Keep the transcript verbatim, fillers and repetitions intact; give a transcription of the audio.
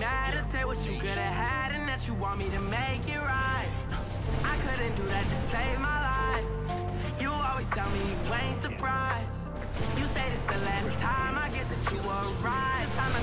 dad and say what you could've had and that you want me to make it right. I couldn't do that to save my life. You always tell me you ain't surprised. You say this the last time, I guess that you were right. Time